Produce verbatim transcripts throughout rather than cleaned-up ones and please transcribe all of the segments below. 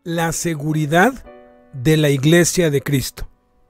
La seguridad de la Iglesia de Cristo.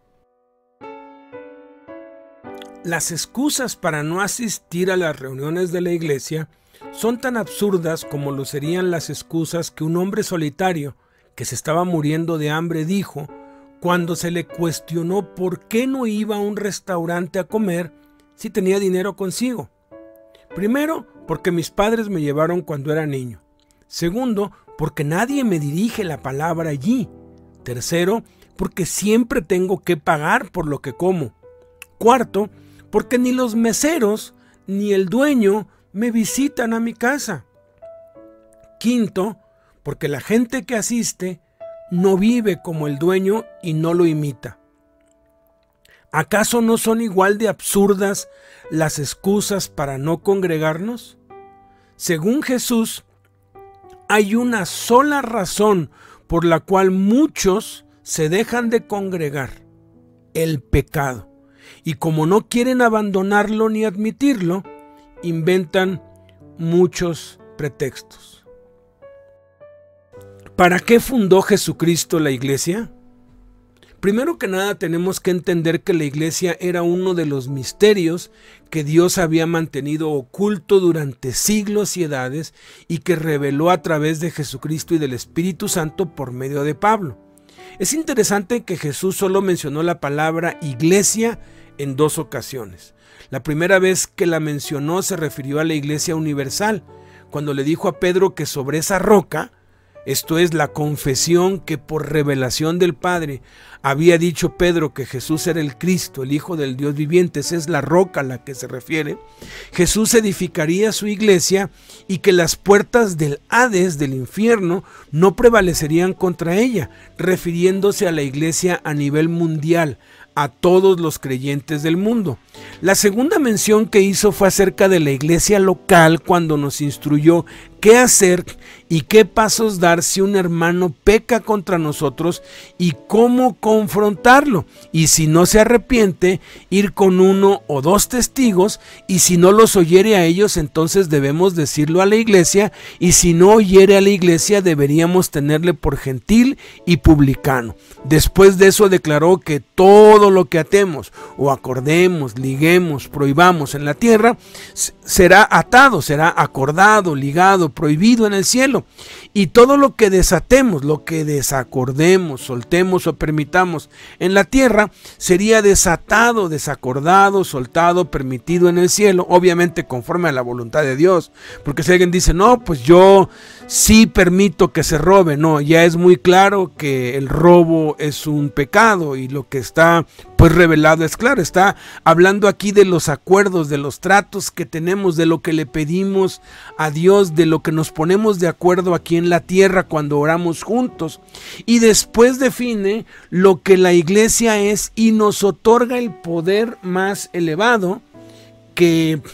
Las excusas para no asistir a las reuniones de la Iglesia son tan absurdas como lo serían las excusas que un hombre solitario que se estaba muriendo de hambre dijo cuando se le cuestionó por qué no iba a un restaurante a comer si tenía dinero consigo. Primero, porque mis padres me llevaron cuando era niño. Segundo, porque nadie me dirige la palabra allí. Tercero, porque siempre tengo que pagar por lo que como. Cuarto, porque ni los meseros ni el dueño me visitan a mi casa. Quinto, porque la gente que asiste no vive como el dueño y no lo imita. ¿Acaso no son igual de absurdas las excusas para no congregarnos? Según Jesús, hay una sola razón por la cual muchos se dejan de congregar: el pecado. Y como no quieren abandonarlo ni admitirlo, inventan muchos pretextos. ¿Para qué fundó Jesucristo la iglesia? Primero que nada tenemos que entender que la iglesia era uno de los misterios que Dios había mantenido oculto durante siglos y edades y que reveló a través de Jesucristo y del Espíritu Santo por medio de Pablo. Es interesante que Jesús solo mencionó la palabra iglesia en dos ocasiones. La primera vez que la mencionó se refirió a la iglesia universal, cuando le dijo a Pedro que sobre esa roca, esto es la confesión que por revelación del Padre había dicho Pedro que Jesús era el Cristo, el Hijo del Dios viviente, esa es la roca a la que se refiere, Jesús edificaría su iglesia y que las puertas del Hades, del infierno, no prevalecerían contra ella, refiriéndose a la iglesia a nivel mundial, a todos los creyentes del mundo. La segunda mención que hizo fue acerca de la iglesia local, cuando nos instruyó qué hacer y qué pasos dar si un hermano peca contra nosotros y cómo confrontarlo. Y si no se arrepiente, ir con uno o dos testigos, y si no los oyere a ellos, entonces debemos decirlo a la iglesia, y si no oyere a la iglesia, deberíamos tenerle por gentil y publicano. Después de eso declaró que todo lo que atemos o acordemos, liguemos, prohibamos en la tierra, será atado, será acordado, ligado, prohibido en el cielo. Y todo lo que desatemos, lo que desacordemos, soltemos o permitamos en la tierra, sería desatado, desacordado, soltado, permitido en el cielo, obviamente conforme a la voluntad de Dios. Porque si alguien dice, no, pues yo sí permito que se robe, no, ya es muy claro que el robo es un pecado y lo que está pues revelado es claro. Está hablando aquí de los acuerdos, de los tratos que tenemos, de lo que le pedimos a Dios, de lo que nos ponemos de acuerdo aquí en la tierra cuando oramos juntos. Y después define lo que la iglesia es y nos otorga el poder más elevado que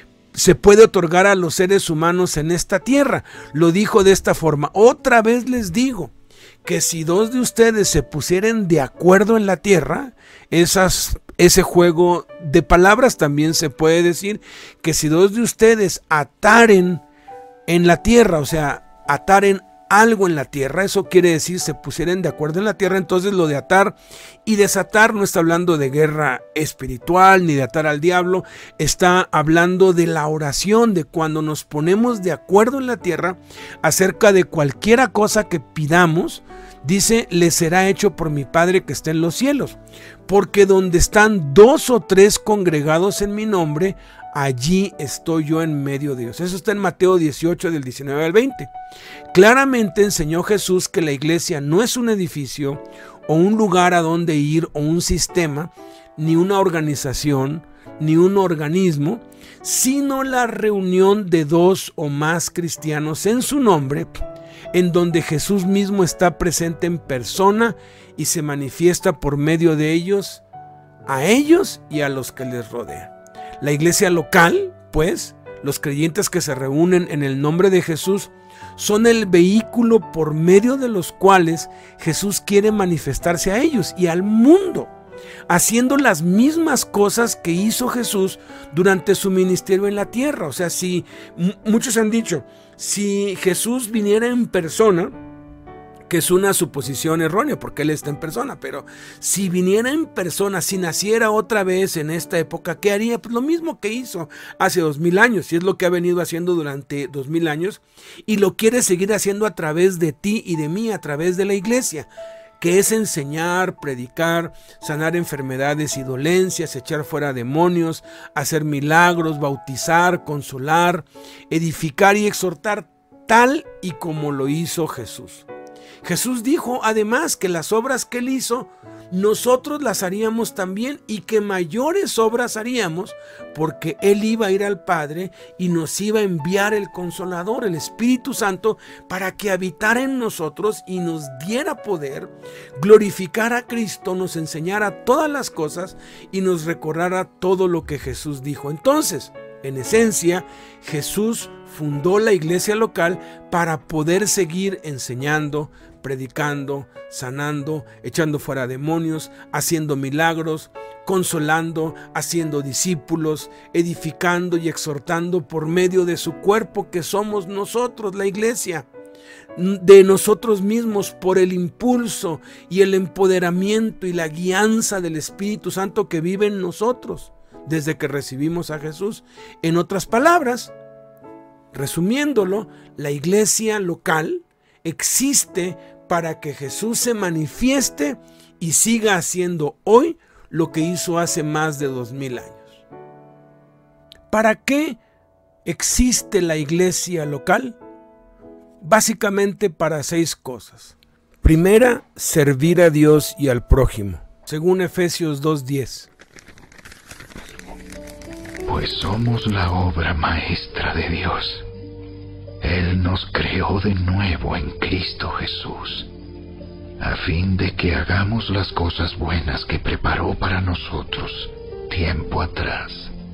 se puede otorgar a los seres humanos en esta tierra. Lo dijo de esta forma: otra vez les digo que si dos de ustedes se pusieren de acuerdo en la tierra, esas, ese juego de palabras también se puede decir que si dos de ustedes ataren en la tierra, o sea, ataren algo en la tierra, eso quiere decir se pusieran de acuerdo en la tierra. Entonces lo de atar y desatar no está hablando de guerra espiritual ni de atar al diablo, está hablando de la oración, de cuando nos ponemos de acuerdo en la tierra acerca de cualquiera cosa que pidamos. Dice, les será hecho por mi Padre que está en los cielos, porque donde están dos o tres congregados en mi nombre, allí estoy yo en medio de ellos. Eso está en Mateo dieciocho, del diecinueve al veinte. Claramente enseñó Jesús que la iglesia no es un edificio o un lugar a donde ir o un sistema, ni una organización, ni un organismo, sino la reunión de dos o más cristianos en su nombre, en donde Jesús mismo está presente en persona y se manifiesta por medio de ellos, a ellos y a los que les rodean. La iglesia local, pues, los creyentes que se reúnen en el nombre de Jesús, son el vehículo por medio de los cuales Jesús quiere manifestarse a ellos y al mundo, haciendo las mismas cosas que hizo Jesús durante su ministerio en la tierra. O sea, si muchos han dicho, si Jesús viniera en persona, que es una suposición errónea porque Él está en persona, pero si viniera en persona, si naciera otra vez en esta época, ¿qué haría? Pues lo mismo que hizo hace dos mil años, y es lo que ha venido haciendo durante dos mil años, y lo quiere seguir haciendo a través de ti y de mí, a través de la iglesia, que es enseñar, predicar, sanar enfermedades y dolencias, echar fuera demonios, hacer milagros, bautizar, consolar, edificar y exhortar, tal y como lo hizo Jesús. Jesús dijo además que las obras que Él hizo, nosotros las haríamos también, y que mayores obras haríamos, porque Él iba a ir al Padre y nos iba a enviar el Consolador, el Espíritu Santo, para que habitara en nosotros y nos diera poder, glorificara a Cristo, nos enseñara todas las cosas y nos recordara todo lo que Jesús dijo. Entonces, en esencia, Jesús fundó la iglesia local para poder seguir enseñando, predicando, sanando, echando fuera demonios, haciendo milagros, consolando, haciendo discípulos, edificando y exhortando por medio de su cuerpo, que somos nosotros, la iglesia. De nosotros mismos, por el impulso y el empoderamiento y la guianza del Espíritu Santo que vive en nosotros desde que recibimos a Jesús. En otras palabras, resumiéndolo, la iglesia local existe para que Jesús se manifieste y siga haciendo hoy lo que hizo hace más de dos mil años. ¿Para qué existe la iglesia local? Básicamente para seis cosas. Primera, servir a Dios y al prójimo, según Efesios dos diez. Pues somos la obra maestra de Dios. Él nos creó de nuevo en Cristo Jesús, a fin de que hagamos las cosas buenas que preparó para nosotros tiempo atrás.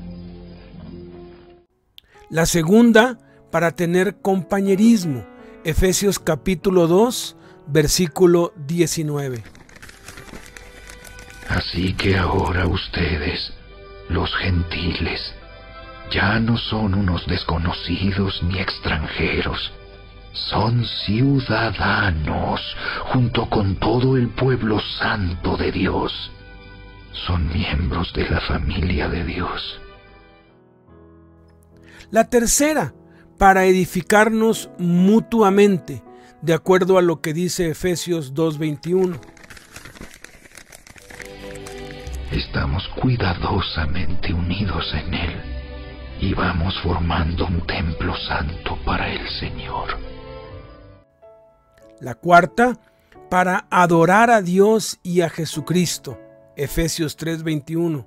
La segunda, para tener compañerismo, Efesios capítulo dos, versículo diecinueve. Así que ahora ustedes, los gentiles, ya no son unos desconocidos ni extranjeros, son ciudadanos junto con todo el pueblo santo de Dios. Son miembros de la familia de Dios. La tercera, para edificarnos mutuamente, de acuerdo a lo que dice Efesios dos veintiuno. Estamos cuidadosamente unidos en Él y vamos formando un templo santo para el Señor. La cuarta, para adorar a Dios y a Jesucristo, Efesios tres veintiuno.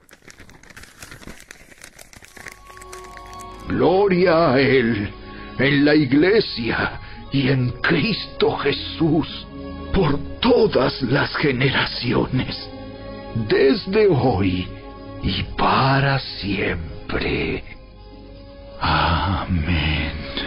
Gloria a Él en la iglesia y en Cristo Jesús por todas las generaciones, desde hoy y para siempre. Amén.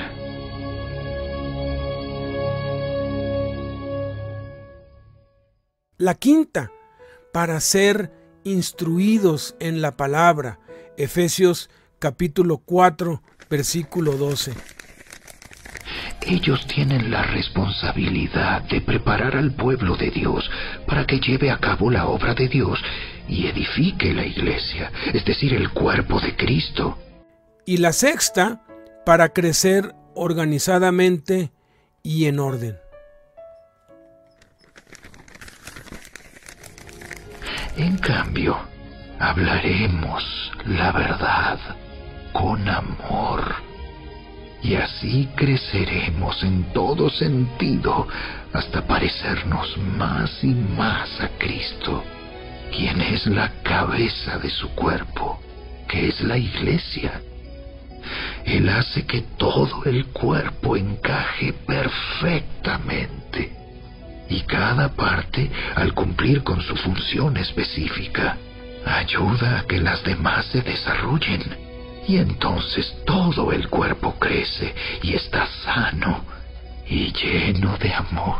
La quinta, para ser instruidos en la palabra, Efesios capítulo cuatro, versículo doce. Ellos tienen la responsabilidad de preparar al pueblo de Dios para que lleve a cabo la obra de Dios y edifique la iglesia, es decir, el cuerpo de Cristo. Y la sexta, para crecer organizadamente y en orden. En cambio, hablaremos la verdad con amor, y así creceremos en todo sentido hasta parecernos más y más a Cristo, quien es la cabeza de su cuerpo, que es la iglesia. Él hace que todo el cuerpo encaje perfectamente, y cada parte, al cumplir con su función específica, ayuda a que las demás se desarrollen, y entonces todo el cuerpo crece y está sano y lleno de amor.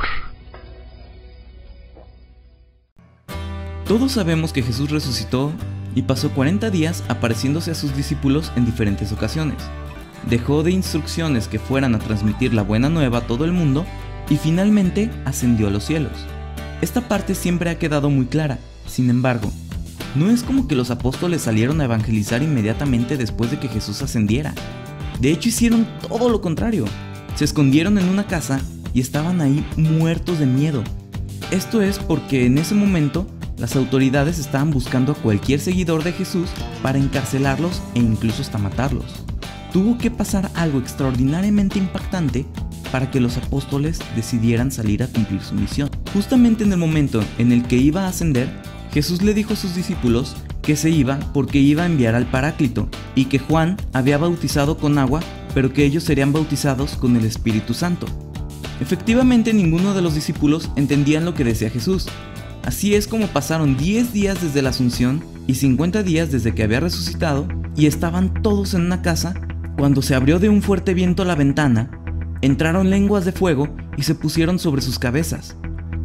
Todos sabemos que Jesús resucitó y pasó cuarenta días apareciéndose a sus discípulos en diferentes ocasiones. Dejó de instrucciones que fueran a transmitir la buena nueva a todo el mundo y finalmente ascendió a los cielos. Esta parte siempre ha quedado muy clara. Sin embargo, no es como que los apóstoles salieron a evangelizar inmediatamente después de que Jesús ascendiera. De hecho, hicieron todo lo contrario. Se escondieron en una casa y estaban ahí muertos de miedo. Esto es porque en ese momento las autoridades estaban buscando a cualquier seguidor de Jesús para encarcelarlos e incluso hasta matarlos. Tuvo que pasar algo extraordinariamente impactante para que los apóstoles decidieran salir a cumplir su misión. Justamente en el momento en el que iba a ascender, Jesús le dijo a sus discípulos que se iba porque iba a enviar al Paráclito y que Juan había bautizado con agua, pero que ellos serían bautizados con el Espíritu Santo. Efectivamente, ninguno de los discípulos entendían lo que decía Jesús. Así es como pasaron diez días desde la Asunción y cincuenta días desde que había resucitado, y estaban todos en una casa cuando se abrió de un fuerte viento la ventana, entraron lenguas de fuego y se pusieron sobre sus cabezas.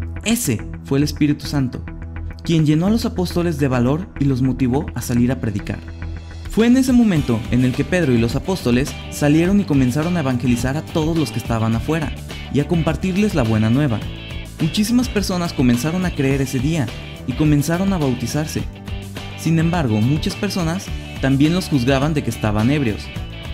Ese fue el Espíritu Santo, quien llenó a los apóstoles de valor y los motivó a salir a predicar. Fue en ese momento en el que Pedro y los apóstoles salieron y comenzaron a evangelizar a todos los que estaban afuera y a compartirles la buena nueva. Muchísimas personas comenzaron a creer ese día y comenzaron a bautizarse. Sin embargo, muchas personas también los juzgaban de que estaban ebrios.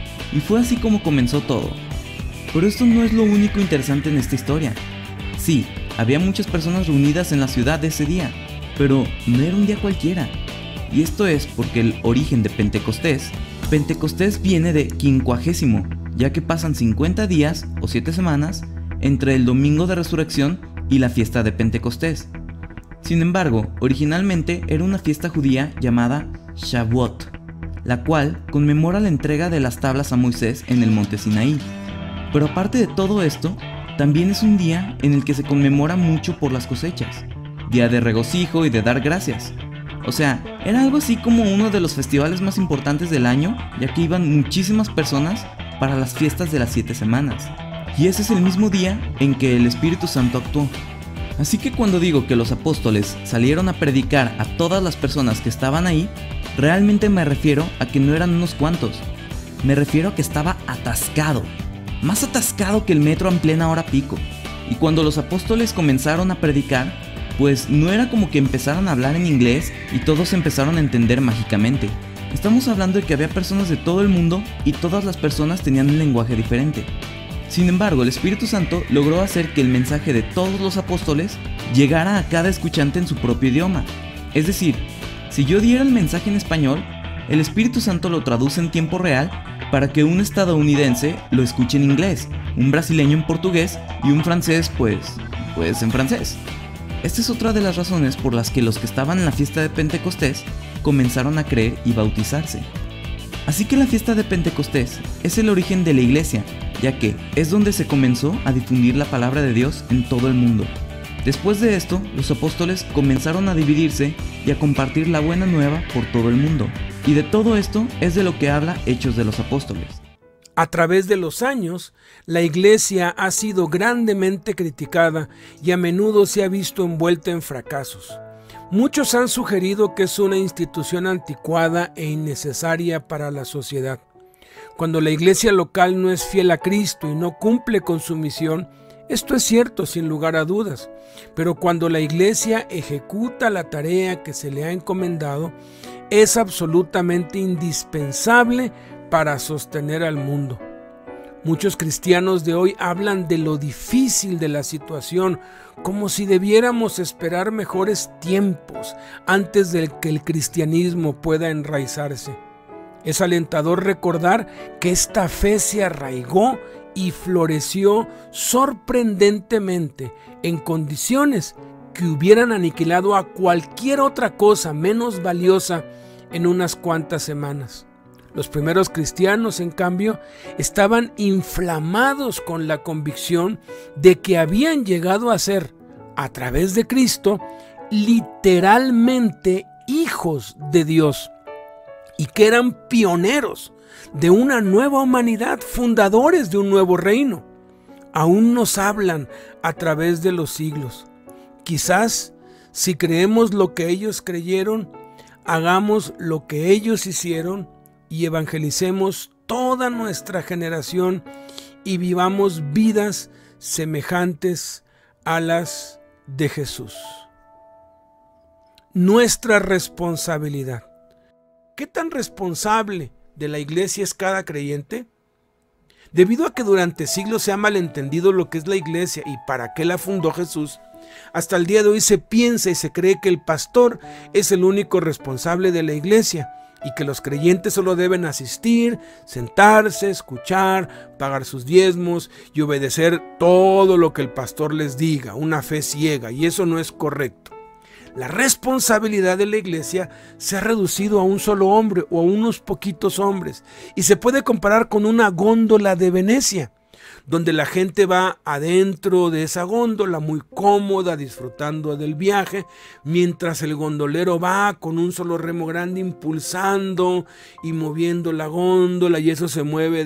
Y fue así como comenzó todo. Pero esto no es lo único interesante en esta historia. Sí, había muchas personas reunidas en la ciudad ese día, pero no era un día cualquiera. Y esto es porque el origen de Pentecostés, Pentecostés viene de quincuagésimo, ya que pasan cincuenta días o siete semanas entre el domingo de resurrección y la fiesta de Pentecostés. Sin embargo, originalmente era una fiesta judía llamada Shavuot, la cual conmemora la entrega de las tablas a Moisés en el monte Sinaí. Pero aparte de todo esto, también es un día en el que se conmemora mucho por las cosechas, día de regocijo y de dar gracias. O sea, era algo así como uno de los festivales más importantes del año, ya que iban muchísimas personas para las fiestas de las siete semanas. Y ese es el mismo día en que el Espíritu Santo actuó. Así que cuando digo que los apóstoles salieron a predicar a todas las personas que estaban ahí, realmente me refiero a que no eran unos cuantos. Me refiero a que estaba atascado, más atascado que el metro en plena hora pico. Y cuando los apóstoles comenzaron a predicar, pues no era como que empezaron a hablar en inglés y todos empezaron a entender mágicamente. Estamos hablando de que había personas de todo el mundo y todas las personas tenían un lenguaje diferente. Sin embargo, el Espíritu Santo logró hacer que el mensaje de todos los apóstoles llegara a cada escuchante en su propio idioma. Es decir, si yo diera el mensaje en español, el Espíritu Santo lo traduce en tiempo real para que un estadounidense lo escuche en inglés, un brasileño en portugués y un francés pues, pues en francés. Esta es otra de las razones por las que los que estaban en la fiesta de Pentecostés comenzaron a creer y bautizarse. Así que la fiesta de Pentecostés es el origen de la iglesia, ya que es donde se comenzó a difundir la palabra de Dios en todo el mundo. Después de esto, los apóstoles comenzaron a dividirse y a compartir la buena nueva por todo el mundo. Y de todo esto es de lo que habla Hechos de los Apóstoles. A través de los años, la iglesia ha sido grandemente criticada y a menudo se ha visto envuelta en fracasos. Muchos han sugerido que es una institución anticuada e innecesaria para la sociedad. Cuando la iglesia local no es fiel a Cristo y no cumple con su misión, esto es cierto sin lugar a dudas, pero cuando la iglesia ejecuta la tarea que se le ha encomendado, es absolutamente indispensable para sostener al mundo. Muchos cristianos de hoy hablan de lo difícil de la situación, como si debiéramos esperar mejores tiempos antes de que el cristianismo pueda enraizarse. Es alentador recordar que esta fe se arraigó y floreció sorprendentemente en condiciones que hubieran aniquilado a cualquier otra cosa menos valiosa en unas cuantas semanas. Los primeros cristianos, en cambio, estaban inflamados con la convicción de que habían llegado a ser, a través de Cristo, literalmente hijos de Dios y que eran pioneros de una nueva humanidad, fundadores de un nuevo reino. Aún nos hablan a través de los siglos. Quizás, si creemos lo que ellos creyeron, hagamos lo que ellos hicieron y evangelicemos toda nuestra generación y vivamos vidas semejantes a las de Jesús. Nuestra responsabilidad. ¿Qué tan responsable de la iglesia es cada creyente? Debido a que durante siglos se ha malentendido lo que es la iglesia y para qué la fundó Jesús, hasta el día de hoy se piensa y se cree que el pastor es el único responsable de la iglesia y que los creyentes solo deben asistir, sentarse, escuchar, pagar sus diezmos y obedecer todo lo que el pastor les diga, una fe ciega, y eso no es correcto. La responsabilidad de la iglesia se ha reducido a un solo hombre o a unos poquitos hombres y se puede comparar con una góndola de Venecia, donde la gente va adentro de esa góndola muy cómoda, disfrutando del viaje, mientras el gondolero va con un solo remo grande impulsando y moviendo la góndola, y eso se mueve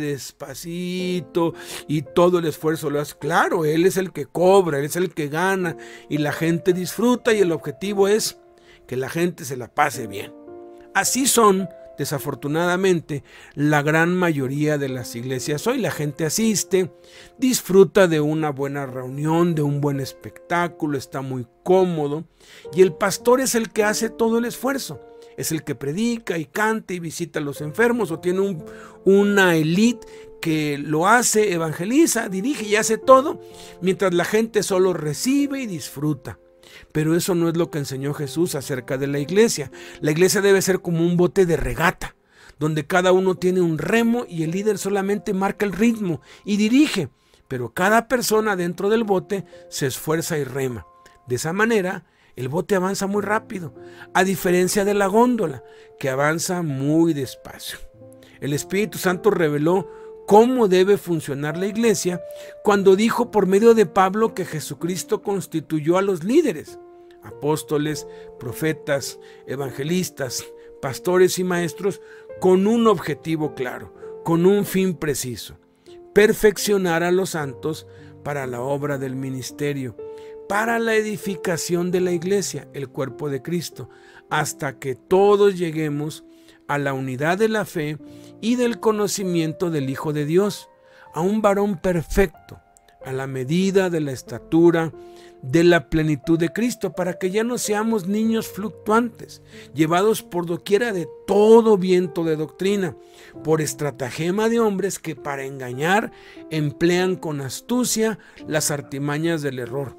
despacito y todo el esfuerzo lo hace. Claro, él es el que cobra, él es el que gana y la gente disfruta, y el objetivo es que la gente se la pase bien. Así son, desafortunadamente, la gran mayoría de las iglesias hoy. La gente asiste, disfruta de una buena reunión, de un buen espectáculo, está muy cómodo, y el pastor es el que hace todo el esfuerzo. Es el que predica y canta y visita a los enfermos, o tiene un, una élite que lo hace, evangeliza, dirige y hace todo, mientras la gente solo recibe y disfruta. Pero eso no es lo que enseñó Jesús acerca de la iglesia. La iglesia debe ser como un bote de regata, donde cada uno tiene un remo y el líder solamente marca el ritmo y dirige, pero cada persona dentro del bote se esfuerza y rema. De esa manera, el bote avanza muy rápido, a diferencia de la góndola, que avanza muy despacio. El Espíritu Santo reveló cómo debe funcionar la iglesia cuando dijo por medio de Pablo que Jesucristo constituyó a los líderes, apóstoles, profetas, evangelistas, pastores y maestros, con un objetivo claro, con un fin preciso: perfeccionar a los santos para la obra del ministerio, para la edificación de la iglesia, el cuerpo de Cristo, hasta que todos lleguemos a la unidad de la fe y del conocimiento del Hijo de Dios, a un varón perfecto, a la medida de la estatura de la plenitud de Cristo, para que ya no seamos niños fluctuantes, llevados por doquiera de todo viento de doctrina, por estratagema de hombres que para engañar emplean con astucia las artimañas del error,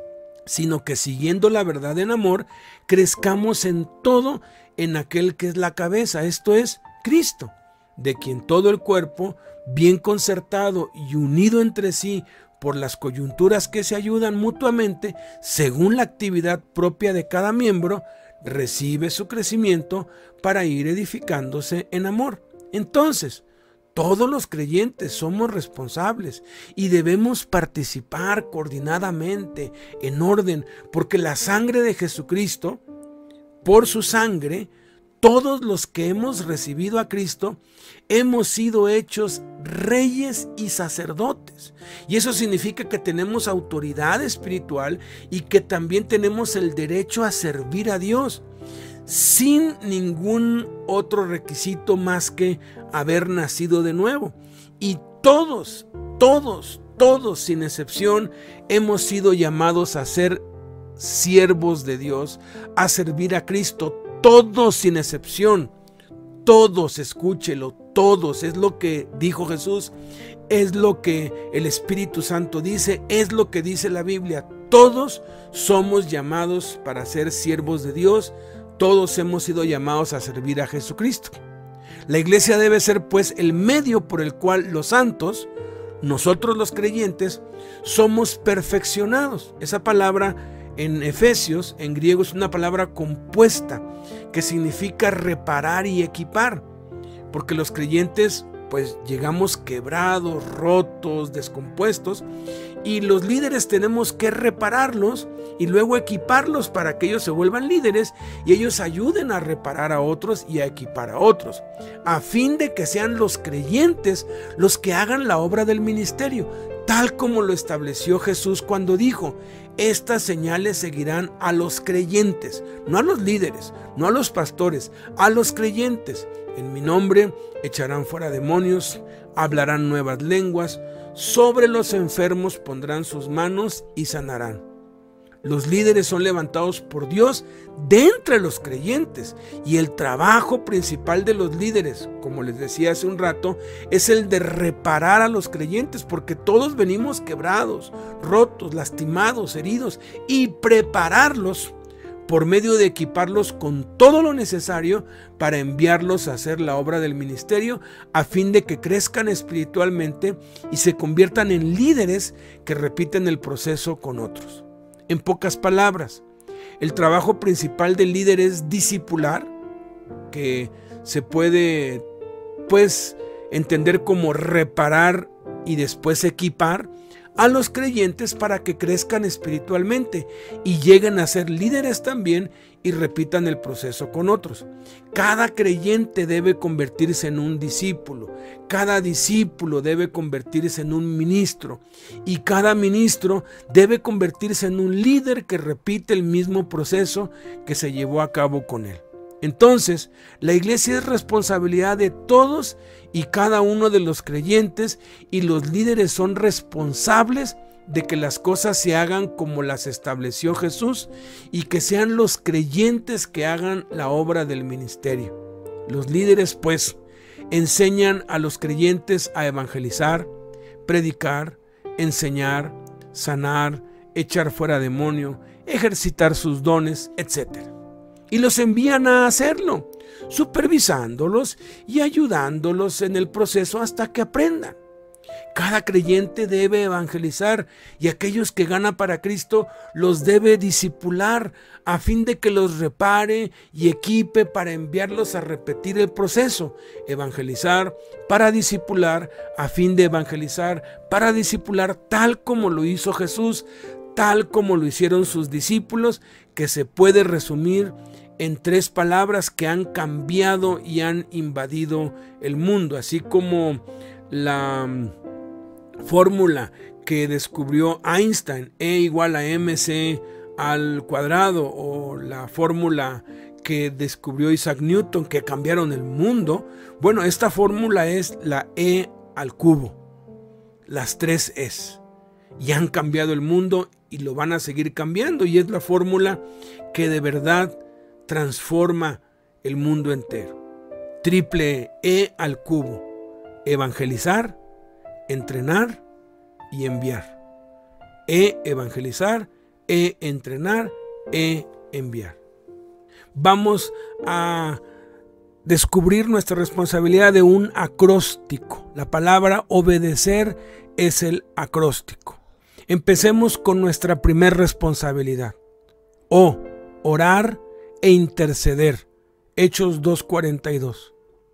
sino que siguiendo la verdad en amor, crezcamos en todo en aquel que es la cabeza, esto es Cristo, de quien todo el cuerpo, bien concertado y unido entre sí por las coyunturas que se ayudan mutuamente, según la actividad propia de cada miembro, recibe su crecimiento para ir edificándose en amor. Entonces, todos los creyentes somos responsables y debemos participar coordinadamente, en orden, porque la sangre de Jesucristo, por su sangre, todos los que hemos recibido a Cristo hemos sido hechos reyes y sacerdotes. Y eso significa que tenemos autoridad espiritual y que también tenemos el derecho a servir a Dios, sin ningún otro requisito más que haber nacido de nuevo. Y todos, todos, todos, sin excepción, hemos sido llamados a ser siervos de Dios, a servir a Cristo. Todos sin excepción, todos, escúchelo, todos, es lo que dijo Jesús, es lo que el Espíritu Santo dice, es lo que dice la Biblia. Todos somos llamados para ser siervos de Dios, todos hemos sido llamados a servir a Jesucristo. La iglesia debe ser pues el medio por el cual los santos, nosotros los creyentes, somos perfeccionados. Esa palabra en Efesios, en griego, es una palabra compuesta que significa reparar y equipar, porque los creyentes pues llegamos quebrados, rotos, descompuestos, y los líderes tenemos que repararlos y luego equiparlos para que ellos se vuelvan líderes y ellos ayuden a reparar a otros y a equipar a otros, a fin de que sean los creyentes los que hagan la obra del ministerio, tal como lo estableció Jesús cuando dijo: estas señales seguirán a los creyentes, no a los líderes, no a los pastores, a los creyentes. En mi nombre echarán fuera demonios, hablarán nuevas lenguas, sobre los enfermos pondrán sus manos y sanarán. Los líderes son levantados por Dios de entre los creyentes, y el trabajo principal de los líderes, como les decía hace un rato, es el de reparar a los creyentes, porque todos venimos quebrados, rotos, lastimados, heridos, y prepararlos por medio de equiparlos con todo lo necesario para enviarlos a hacer la obra del ministerio, a fin de que crezcan espiritualmente y se conviertan en líderes que repiten el proceso con otros. En pocas palabras, el trabajo principal del líder es discipular, que se puede pues entender como reparar y después equipar a los creyentes para que crezcan espiritualmente y lleguen a ser líderes también y repitan el proceso con otros. Cada creyente debe convertirse en un discípulo, cada discípulo debe convertirse en un ministro y cada ministro debe convertirse en un líder que repite el mismo proceso que se llevó a cabo con él. Entonces, la iglesia es responsabilidad de todos y cada uno de los creyentes, y los líderes son responsables de que las cosas se hagan como las estableció Jesús y que sean los creyentes que hagan la obra del ministerio. Los líderes, pues, enseñan a los creyentes a evangelizar, predicar, enseñar, sanar, echar fuera demonio, ejercitar sus dones, etcétera. Y los envían a hacerlo, supervisándolos y ayudándolos en el proceso hasta que aprendan. Cada creyente debe evangelizar, y aquellos que gana para Cristo los debe discipular a fin de que los repare y equipe para enviarlos a repetir el proceso. Evangelizar para discipular, a fin de evangelizar para discipular, tal como lo hizo Jesús, tal como lo hicieron sus discípulos, que se puede resumir en tres palabras que han cambiado y han invadido el mundo, así como la fórmula que descubrió Einstein, E igual a mc al cuadrado, o la fórmula que descubrió Isaac Newton, que cambiaron el mundo. Bueno, esta fórmula es la E al cubo, las tres Es, y han cambiado el mundo y lo van a seguir cambiando, y es la fórmula que de verdad transforma el mundo entero. Triple E al cubo: evangelizar, entrenar y enviar. E evangelizar, E entrenar, E enviar. Vamos a descubrir nuestra responsabilidad de un acróstico. La palabra obedecer es el acróstico. Empecemos con nuestra primer responsabilidad. O, orar e interceder. Hechos dos cuarenta y dos.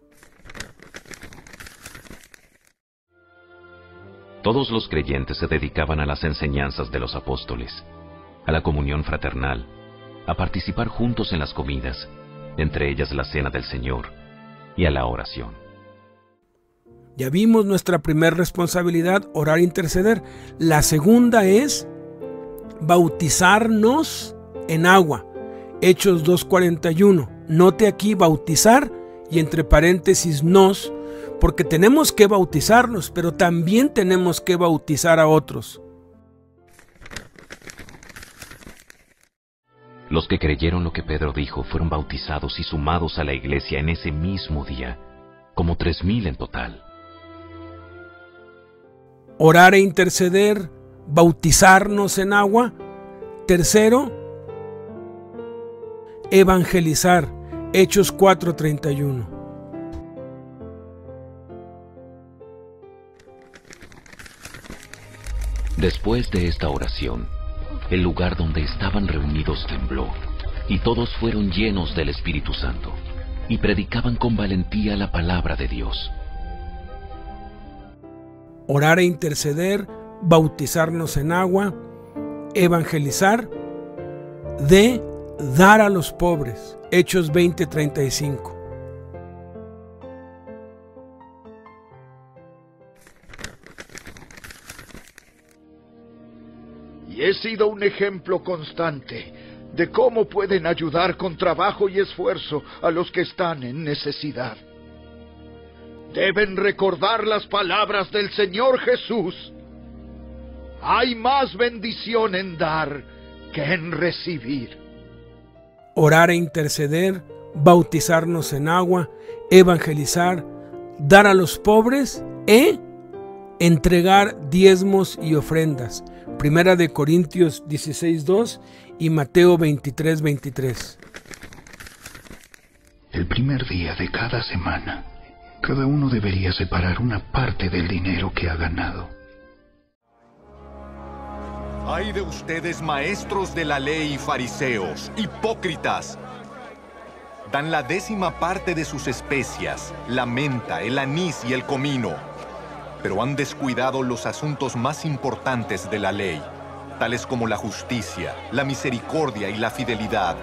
Todos los creyentes se dedicaban a las enseñanzas de los apóstoles, a la comunión fraternal, a participar juntos en las comidas, entre ellas la cena del Señor, y a la oración. Ya vimos nuestra primera responsabilidad, orar e interceder. La segunda es bautizarnos en agua. Hechos dos cuarenta y uno. Note aquí bautizar y entre paréntesis nos, porque tenemos que bautizarnos, pero también tenemos que bautizar a otros. Los que creyeron lo que Pedro dijo fueron bautizados y sumados a la iglesia en ese mismo día, como tres mil en total. Orar e interceder, bautizarnos en agua. Tercero, evangelizar. Hechos cuatro treinta y uno. Después de esta oración, el lugar donde estaban reunidos tembló, y todos fueron llenos del Espíritu Santo, y predicaban con valentía la palabra de Dios. Orar e interceder, bautizarnos en agua, evangelizar, de dar a los pobres. Hechos veinte treinta y cinco. Y he sido un ejemplo constante de cómo pueden ayudar con trabajo y esfuerzo a los que están en necesidad. deben recordar las palabras del Señor Jesús. Hay más bendición en dar que en recibir. Orar e interceder, bautizarnos en agua, evangelizar, dar a los pobres e entregar diezmos y ofrendas. Primera de Corintios dieciséis dos y Mateo veintitrés veintitrés. El primer día de cada semana, cada uno debería separar una parte del dinero que ha ganado. ¡Ay de ustedes, maestros de la ley y fariseos, hipócritas! Dan la décima parte de sus especias, la menta, el anís y el comino, pero han descuidado los asuntos más importantes de la ley, tales como la justicia, la misericordia y la fidelidad.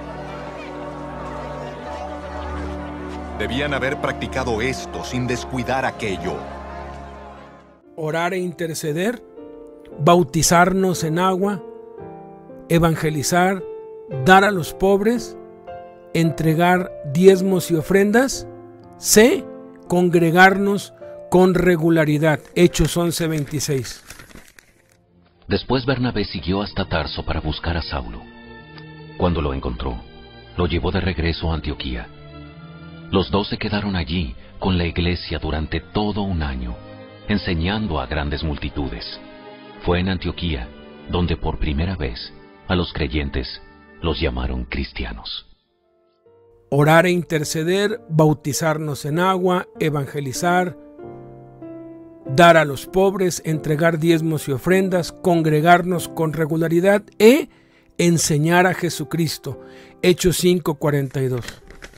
Debían haber practicado esto sin descuidar aquello. Orar e interceder, bautizarnos en agua, evangelizar, dar a los pobres, entregar diezmos y ofrendas, C, congregarnos con regularidad. Hechos once veintiséis. Después Bernabé siguió hasta Tarso para buscar a Saulo. Cuando lo encontró, lo llevó de regreso a Antioquía. Los dos se quedaron allí con la iglesia durante todo un año, enseñando a grandes multitudes. Fue en Antioquía donde por primera vez a los creyentes los llamaron cristianos. Orar e interceder, bautizarnos en agua, evangelizar, dar a los pobres, entregar diezmos y ofrendas, congregarnos con regularidad e enseñar a Jesucristo. Hechos cinco cuarenta y dos.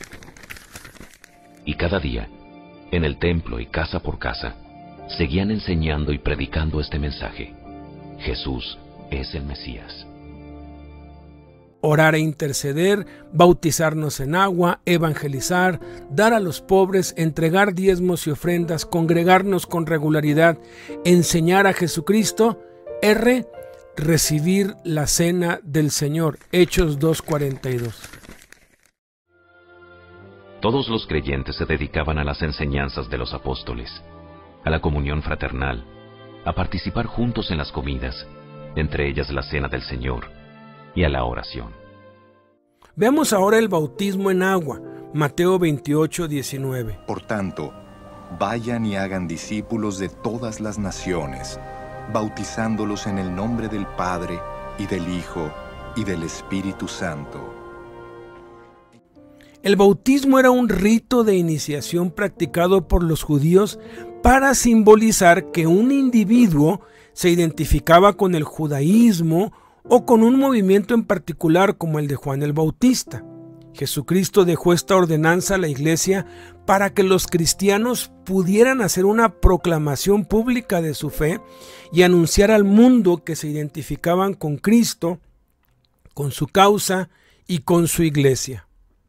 Y cada día, en el templo y casa por casa, seguían enseñando y predicando este mensaje: Jesús es el Mesías. Orar e interceder, bautizarnos en agua, evangelizar, dar a los pobres, entregar diezmos y ofrendas, congregarnos con regularidad, enseñar a Jesucristo. R, recibir la cena del Señor. Hechos dos cuarenta y dos. Todos los creyentes se dedicaban a las enseñanzas de los apóstoles, a la comunión fraternal, a participar juntos en las comidas, entre ellas la cena del Señor, y a la oración. Veamos ahora el bautismo en agua, Mateo veintiocho diecinueve. Por tanto, vayan y hagan discípulos de todas las naciones, bautizándolos en el nombre del Padre, y del Hijo, y del Espíritu Santo. El bautismo era un rito de iniciación practicado por los judíos para simbolizar que un individuo se identificaba con el judaísmo o con un movimiento en particular como el de Juan el Bautista. Jesucristo dejó esta ordenanza a la iglesia para que los cristianos pudieran hacer una proclamación pública de su fe y anunciar al mundo que se identificaban con Cristo, con su causa y con su iglesia.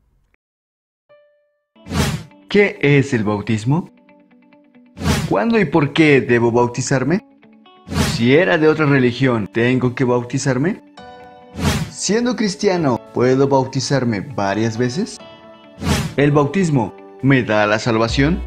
¿Qué es el bautismo? ¿Cuándo y por qué debo bautizarme? Si era de otra religión, ¿tengo que bautizarme? Siendo cristiano, ¿puedo bautizarme varias veces? ¿El bautismo me da la salvación?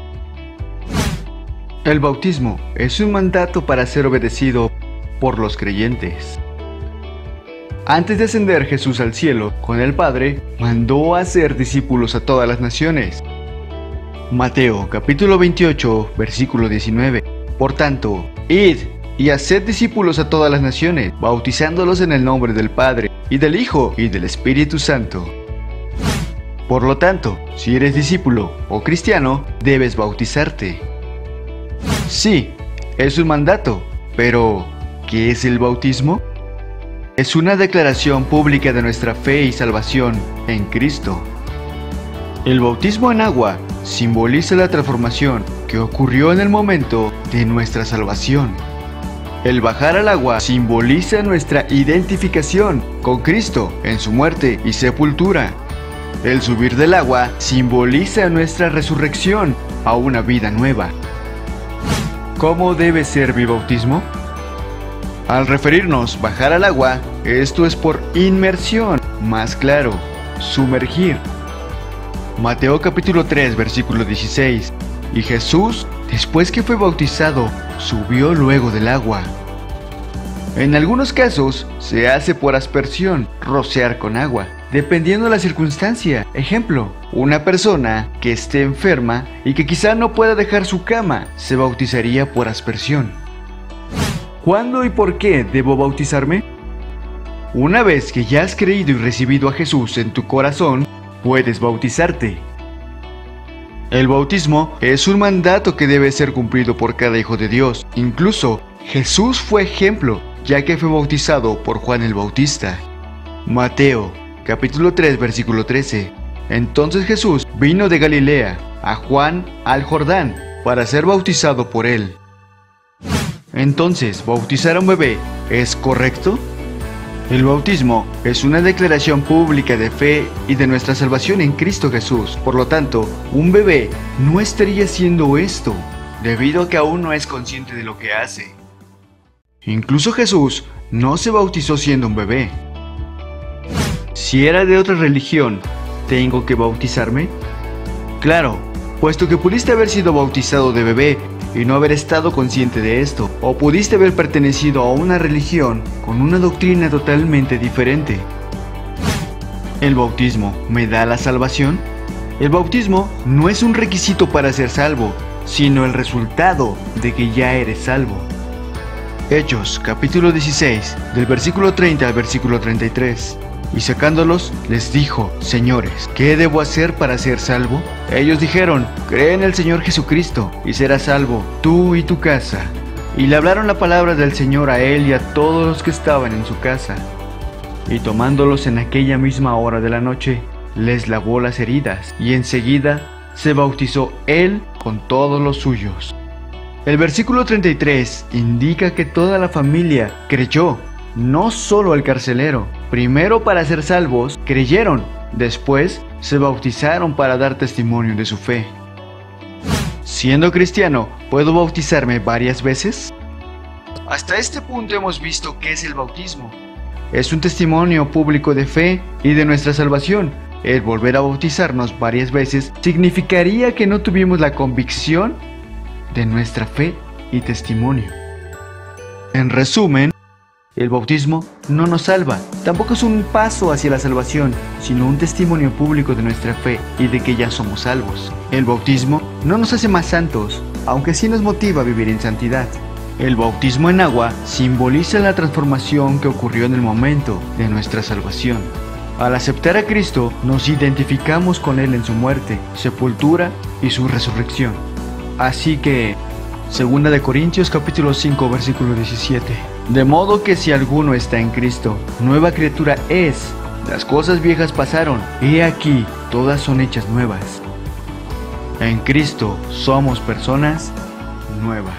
El bautismo es un mandato para ser obedecido por los creyentes. Antes de ascender Jesús al cielo con el Padre, mandó a hacer discípulos a todas las naciones. Mateo capítulo veintiocho, versículo diecinueve. Por tanto, id y haced discípulos a todas las naciones, bautizándolos en el nombre del Padre, y del Hijo, y del Espíritu Santo. Por lo tanto, si eres discípulo o cristiano, debes bautizarte. Sí, es un mandato, pero ¿qué es el bautismo? Es una declaración pública de nuestra fe y salvación en Cristo. El bautismo en agua simboliza la transformación que ocurrió en el momento de nuestra salvación. El bajar al agua simboliza nuestra identificación con Cristo en su muerte y sepultura. El subir del agua simboliza nuestra resurrección a una vida nueva. ¿Cómo debe ser mi bautismo? Al referirnos bajar al agua, esto es por inmersión, más claro, sumergir. Mateo capítulo tres, versículo dieciséis. Y Jesús, después que fue bautizado, subió luego del agua. En algunos casos, se hace por aspersión, rociar con agua, dependiendo de la circunstancia. Ejemplo, una persona que esté enferma y que quizá no pueda dejar su cama, se bautizaría por aspersión. ¿Cuándo y por qué debo bautizarme? Una vez que ya has creído y recibido a Jesús en tu corazón, puedes bautizarte. El bautismo es un mandato que debe ser cumplido por cada hijo de Dios. Incluso Jesús fue ejemplo, ya que fue bautizado por Juan el Bautista. Mateo, capítulo tres, versículo trece. Entonces Jesús vino de Galilea a Juan al Jordán para ser bautizado por él. Entonces, ¿bautizar a un bebé es correcto? El bautismo es una declaración pública de fe y de nuestra salvación en Cristo Jesús. Por lo tanto, un bebé no estaría haciendo esto, debido a que aún no es consciente de lo que hace. Incluso Jesús no se bautizó siendo un bebé. Si era de otra religión, ¿tengo que bautizarme? Claro, puesto que pudiste haber sido bautizado de bebé y no haber estado consciente de esto, o pudiste haber pertenecido a una religión con una doctrina totalmente diferente. ¿El bautismo me da la salvación? El bautismo no es un requisito para ser salvo, sino el resultado de que ya eres salvo. Hechos, capítulo dieciséis, del versículo treinta al versículo treinta y tres. Y sacándolos, les dijo: Señores, ¿qué debo hacer para ser salvo? Ellos dijeron: Cree en el Señor Jesucristo, y serás salvo, tú y tu casa. Y le hablaron la palabra del Señor a él y a todos los que estaban en su casa. Y tomándolos en aquella misma hora de la noche, les lavó las heridas, y enseguida se bautizó él con todos los suyos. El versículo treinta y tres indica que toda la familia creyó, no solo el carcelero. Primero, para ser salvos, creyeron. Después, se bautizaron para dar testimonio de su fe. Siendo cristiano, ¿puedo bautizarme varias veces? Hasta este punto hemos visto qué es el bautismo. Es un testimonio público de fe y de nuestra salvación. El volver a bautizarnos varias veces significaría que no tuvimos la convicción de nuestra fe y testimonio. En resumen, el bautismo no nos salva, tampoco es un paso hacia la salvación, sino un testimonio público de nuestra fe y de que ya somos salvos. El bautismo no nos hace más santos, aunque sí nos motiva a vivir en santidad. El bautismo en agua simboliza la transformación que ocurrió en el momento de nuestra salvación. Al aceptar a Cristo, nos identificamos con Él en su muerte, sepultura y su resurrección. Así que, segunda de Corintios capítulo cinco, versículo diecisiete. De modo que si alguno está en Cristo, nueva criatura es. Las cosas viejas pasaron, he aquí, todas son hechas nuevas. En Cristo somos personas nuevas.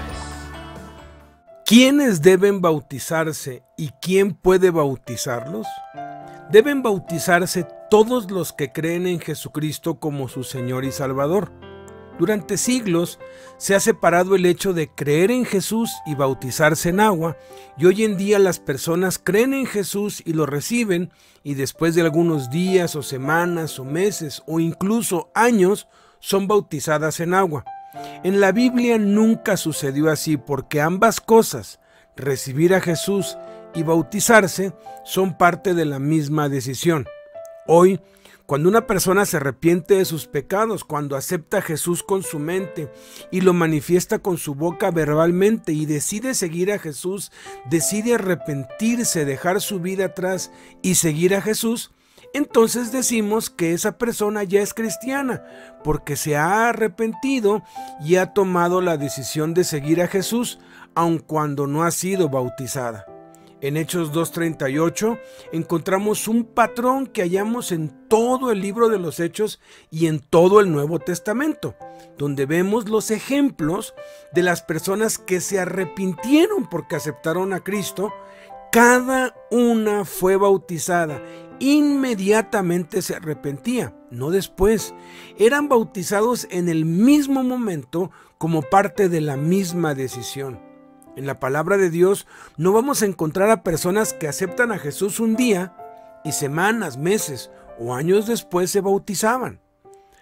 ¿Quiénes deben bautizarse y quién puede bautizarlos? Deben bautizarse todos los que creen en Jesucristo como su Señor y Salvador. Durante siglos se ha separado el hecho de creer en Jesús y bautizarse en agua, y hoy en día las personas creen en Jesús y lo reciben, y después de algunos días o semanas o meses o incluso años son bautizadas en agua. En la Biblia nunca sucedió así, porque ambas cosas, recibir a Jesús y bautizarse, son parte de la misma decisión. Hoy, cuando una persona se arrepiente de sus pecados, cuando acepta a Jesús con su mente y lo manifiesta con su boca verbalmente y decide seguir a Jesús, decide arrepentirse, dejar su vida atrás y seguir a Jesús, entonces decimos que esa persona ya es cristiana, porque se ha arrepentido y ha tomado la decisión de seguir a Jesús, aun cuando no ha sido bautizada. En Hechos dos treinta y ocho encontramos un patrón que hallamos en todo el libro de los Hechos y en todo el Nuevo Testamento, donde vemos los ejemplos de las personas que se arrepintieron porque aceptaron a Cristo. Cada una fue bautizada, inmediatamente se arrepentía, no después. Eran bautizados en el mismo momento como parte de la misma decisión. En la palabra de Dios no vamos a encontrar a personas que aceptan a Jesús un día y semanas, meses o años después se bautizaban.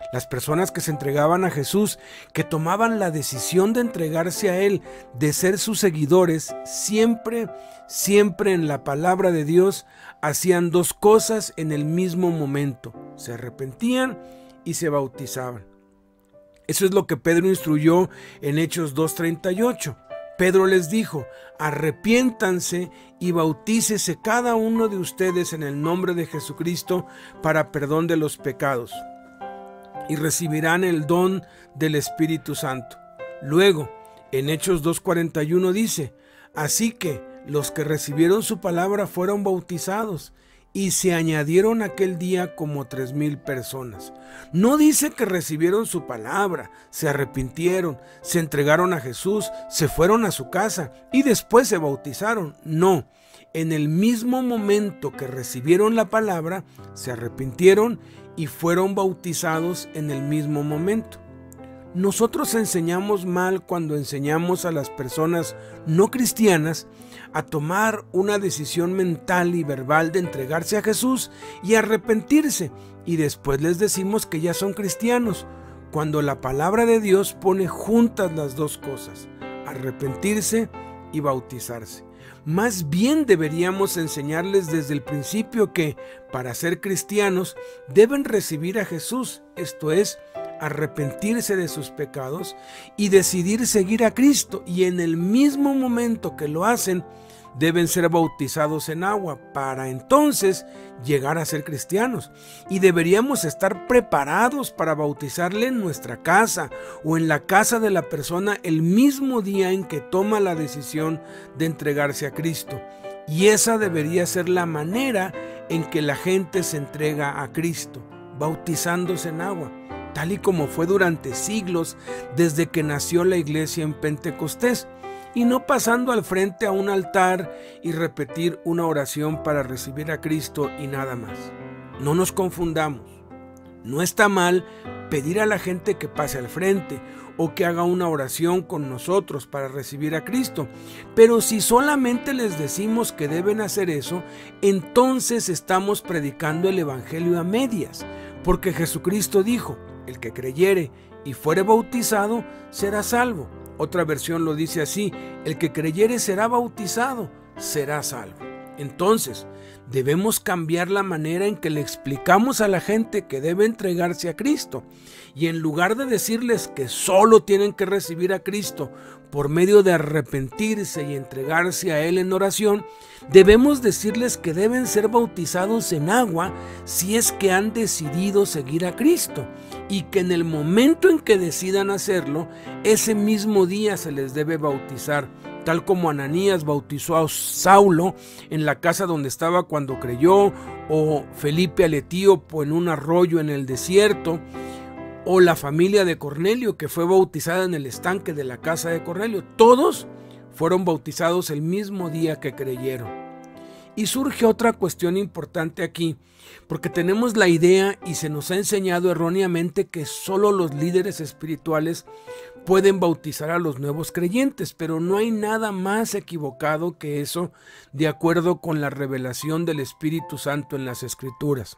Las personas que se entregaban a Jesús, que tomaban la decisión de entregarse a Él, de ser sus seguidores, siempre, siempre en la palabra de Dios, hacían dos cosas en el mismo momento. Se arrepentían y se bautizaban. Eso es lo que Pedro instruyó en Hechos dos treinta y ocho. Pedro les dijo: arrepiéntanse y bautícese cada uno de ustedes en el nombre de Jesucristo para perdón de los pecados, y recibirán el don del Espíritu Santo. Luego, en Hechos dos cuarenta y uno dice: así que los que recibieron su palabra fueron bautizados, y se añadieron aquel día como tres mil personas. No dice que recibieron su palabra, se arrepintieron, se entregaron a Jesús, se fueron a su casa y después se bautizaron. No, en el mismo momento que recibieron la palabra, se arrepintieron y fueron bautizados en el mismo momento. Nosotros enseñamos mal cuando enseñamos a las personas no cristianas a tomar una decisión mental y verbal de entregarse a Jesús y arrepentirse, y después les decimos que ya son cristianos, cuando la palabra de Dios pone juntas las dos cosas: arrepentirse y bautizarse. Más bien deberíamos enseñarles desde el principio que, para ser cristianos, deben recibir a Jesús, esto es, arrepentirse de sus pecados y decidir seguir a Cristo, y en el mismo momento que lo hacen, deben ser bautizados en agua para entonces llegar a ser cristianos. Y deberíamos estar preparados para bautizarle en nuestra casa o en la casa de la persona el mismo día en que toma la decisión de entregarse a Cristo. Y esa debería ser la manera en que la gente se entrega a Cristo, bautizándose en agua, tal y como fue durante siglos desde que nació la iglesia en Pentecostés, y no pasando al frente a un altar y repetir una oración para recibir a Cristo y nada más. No nos confundamos. No está mal pedir a la gente que pase al frente o que haga una oración con nosotros para recibir a Cristo, pero si solamente les decimos que deben hacer eso, entonces estamos predicando el evangelio a medias, porque Jesucristo dijo: el que creyere y fuere bautizado será salvo. Otra versión lo dice así: el que creyere será bautizado, será salvo. Entonces, debemos cambiar la manera en que le explicamos a la gente que debe entregarse a Cristo. Y en lugar de decirles que solo tienen que recibir a Cristo por medio de arrepentirse y entregarse a Él en oración, debemos decirles que deben ser bautizados en agua si es que han decidido seguir a Cristo, y que en el momento en que decidan hacerlo, ese mismo día se les debe bautizar, tal como Ananías bautizó a Saulo en la casa donde estaba cuando creyó, o Felipe al etíope en un arroyo en el desierto, o la familia de Cornelio que fue bautizada en el estanque de la casa de Cornelio. Todos fueron bautizados el mismo día que creyeron. Y surge otra cuestión importante aquí, porque tenemos la idea y se nos ha enseñado erróneamente que solo los líderes espirituales pueden bautizar a los nuevos creyentes, pero no hay nada más equivocado que eso, de acuerdo con la revelación del Espíritu Santo en las Escrituras.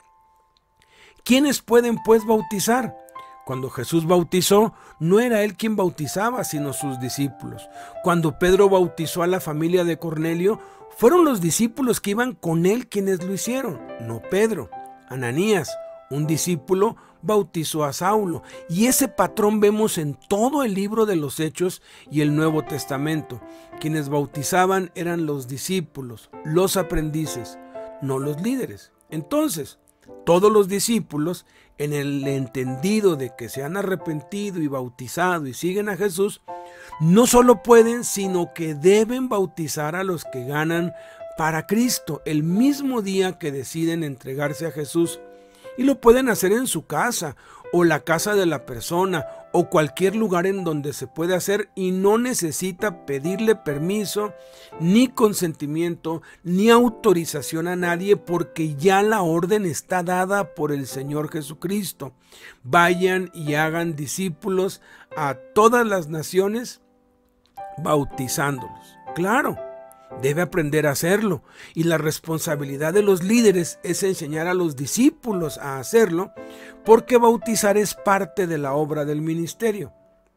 ¿Quiénes pueden pues bautizar? Cuando Jesús bautizó, no era Él quien bautizaba, sino sus discípulos. Cuando Pedro bautizó a la familia de Cornelio, fueron los discípulos que iban con él quienes lo hicieron, no Pedro. Ananías, un discípulo, bautizó a Saulo, y ese patrón vemos en todo el libro de los Hechos y el Nuevo Testamento. Quienes bautizaban eran los discípulos, los aprendices, no los líderes. Entonces, todos los discípulos, en el entendido de que se han arrepentido y bautizado y siguen a Jesús, no solo pueden, sino que deben bautizar a los que ganan para Cristo el mismo día que deciden entregarse a Jesús. Y lo pueden hacer en su casa o la casa de la persona o cualquier lugar en donde se puede hacer, y no necesita pedirle permiso, ni consentimiento, ni autorización a nadie, porque ya la orden está dada por el Señor Jesucristo. Vayan y hagan discípulos a todas las naciones, bautizándolos. Claro, debe aprender a hacerlo, y la responsabilidad de los líderes es enseñar a los discípulos a hacerlo, porque bautizar es parte de la obra del ministerio.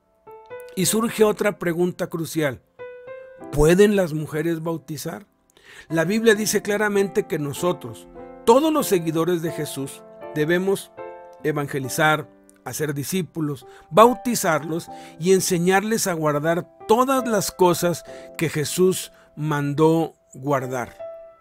Y surge otra pregunta crucial: ¿pueden las mujeres bautizar? La Biblia dice claramente que nosotros, todos los seguidores de Jesús, debemos evangelizar, hacer discípulos, bautizarlos y enseñarles a guardar todas las cosas que Jesús mandó guardar.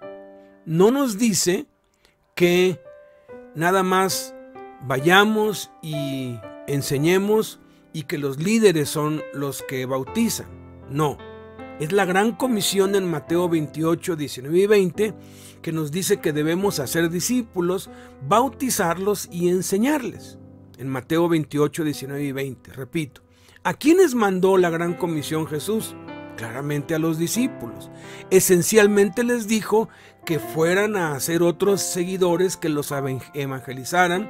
No nos dice que nada más vayamos y enseñemos y que los líderes son los que bautizan. No, es la gran comisión en Mateo veintiocho, diecinueve y veinte que nos dice que debemos hacer discípulos, bautizarlos y enseñarles. En Mateo veintiocho, diecinueve y veinte, repito, ¿a quiénes mandó la gran comisión Jesús? Claramente a los discípulos. Esencialmente les dijo que fueran a hacer otros seguidores que los evangelizaran,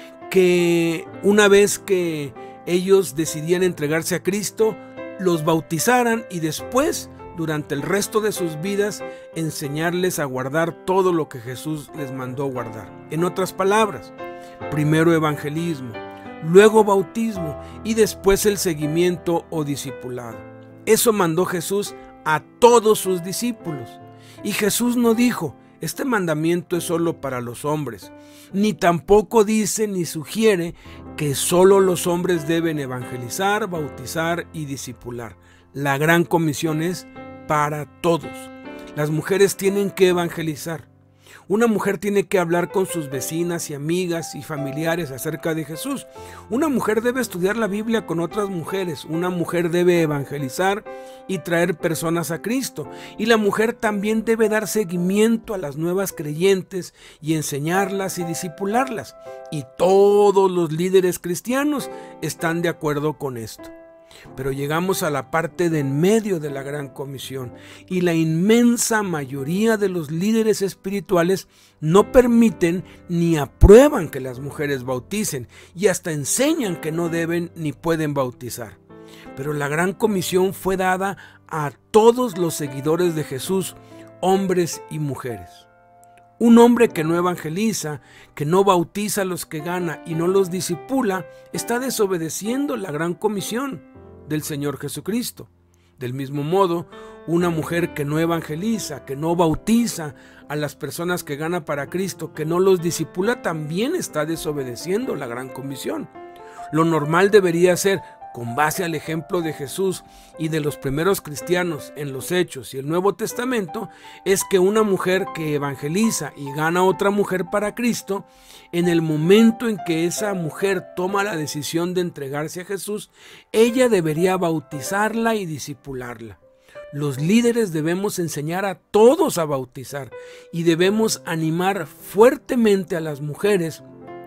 que una vez que ellos decidían entregarse a Cristo, los bautizaran y después, durante el resto de sus vidas, enseñarles a guardar todo lo que Jesús les mandó guardar. En otras palabras, primero evangelismo, luego bautismo y después el seguimiento o discipulado. Eso mandó Jesús a todos sus discípulos. Y Jesús no dijo: este mandamiento es solo para los hombres, ni tampoco dice ni sugiere que solo los hombres deben evangelizar, bautizar y discipular. La gran comisión es para todos. Las mujeres tienen que evangelizar. Una mujer tiene que hablar con sus vecinas y amigas y familiares acerca de Jesús. Una mujer debe estudiar la Biblia con otras mujeres. Una mujer debe evangelizar y traer personas a Cristo. Y la mujer también debe dar seguimiento a las nuevas creyentes y enseñarlas y discipularlas. Y todos los líderes cristianos están de acuerdo con esto. Pero llegamos a la parte de en medio de la gran comisión y la inmensa mayoría de los líderes espirituales no permiten ni aprueban que las mujeres bauticen y hasta enseñan que no deben ni pueden bautizar. Pero la gran comisión fue dada a todos los seguidores de Jesús, hombres y mujeres. Un hombre que no evangeliza, que no bautiza a los que gana y no los discipula, está desobedeciendo la gran comisión del Señor Jesucristo. Del mismo modo, una mujer que no evangeliza, que no bautiza a las personas que gana para Cristo, que no los discipula, también está desobedeciendo la gran comisión. Lo normal debería ser, con base al ejemplo de Jesús y de los primeros cristianos en los Hechos y el Nuevo Testamento, es que una mujer que evangeliza y gana a otra mujer para Cristo, en el momento en que esa mujer toma la decisión de entregarse a Jesús, ella debería bautizarla y discipularla. Los líderes debemos enseñar a todos a bautizar y debemos animar fuertemente a las mujeres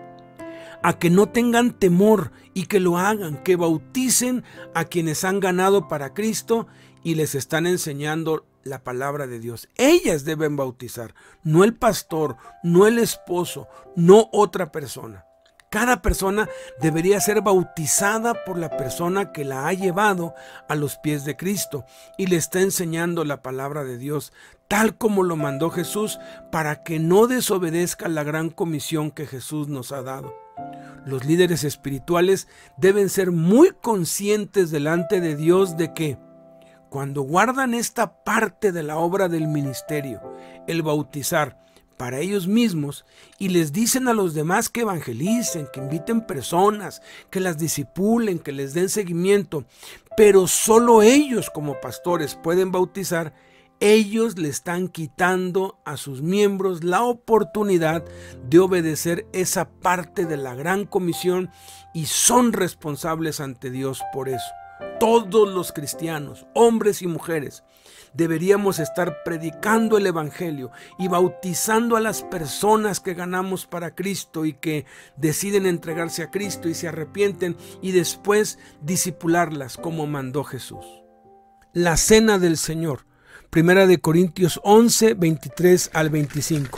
a que no tengan temor y que lo hagan, que bauticen a quienes han ganado para Cristo y les están enseñando la palabra de Dios. Ellas deben bautizar, no el pastor, no el esposo, no otra persona. Cada persona debería ser bautizada por la persona que la ha llevado a los pies de Cristo y le está enseñando la palabra de Dios, tal como lo mandó Jesús, para que no desobedezca la gran comisión que Jesús nos ha dado. Los líderes espirituales deben ser muy conscientes delante de Dios de que cuando guardan esta parte de la obra del ministerio, el bautizar para ellos mismos, y les dicen a los demás que evangelicen, que inviten personas, que las discipulen, que les den seguimiento, pero solo ellos como pastores pueden bautizar, ellos le están quitando a sus miembros la oportunidad de obedecer esa parte de la gran comisión y son responsables ante Dios por eso. Todos los cristianos, hombres y mujeres, deberíamos estar predicando el evangelio y bautizando a las personas que ganamos para Cristo y que deciden entregarse a Cristo y se arrepienten y después discipularlas como mandó Jesús. La cena del Señor. Primera de Corintios once, veintitrés al veinticinco.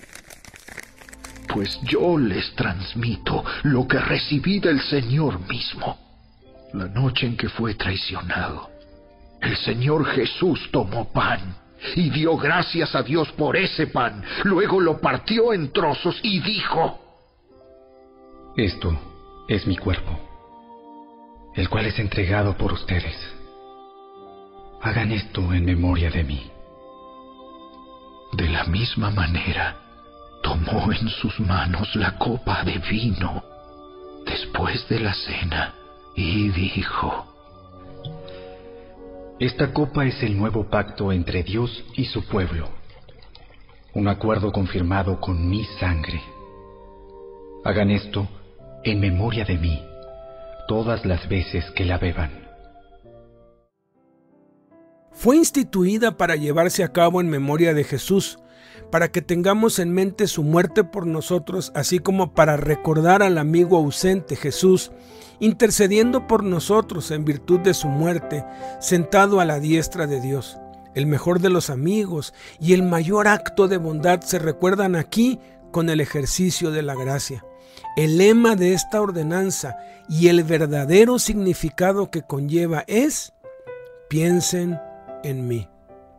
Pues yo les transmito lo que recibí del Señor mismo. La noche en que fue traicionado, el Señor Jesús tomó pan y dio gracias a Dios por ese pan. Luego lo partió en trozos y dijo: Esto es mi cuerpo, el cual es entregado por ustedes. Hagan esto en memoria de mí. De la misma manera, tomó en sus manos la copa de vino después de la cena y dijo: Esta copa es el nuevo pacto entre Dios y su pueblo, un acuerdo confirmado con mi sangre. Hagan esto en memoria de mí todas las veces que la beban. Fue instituida para llevarse a cabo en memoria de Jesús, para que tengamos en mente su muerte por nosotros, así como para recordar al amigo ausente Jesús, intercediendo por nosotros en virtud de su muerte, sentado a la diestra de Dios. El mejor de los amigos y el mayor acto de bondad se recuerdan aquí con el ejercicio de la gracia. El lema de esta ordenanza y el verdadero significado que conlleva es: piensen en mí.